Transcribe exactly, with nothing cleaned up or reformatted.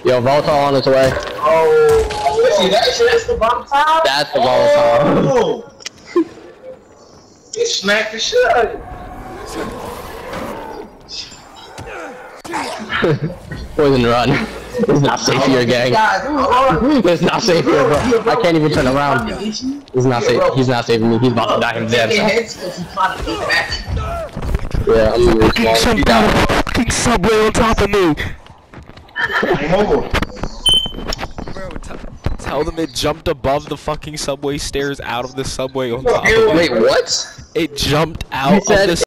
Yo, Voltar on its way. Oh, see that shit? That's the Voltar? That's the Voltar. Oh. It smacked the shit out of you. Poison run. It's not safe here, gang. It's not safe here, bro. I can't even turn around. He's not safe. He's not saving me. He's about to die himself. Yeah, I'm gonna fucking jumped out of a fucking subway on top of me. Tell them it jumped above the fucking subway stairs out of the subway on top of me. Wait, what? It jumped out of the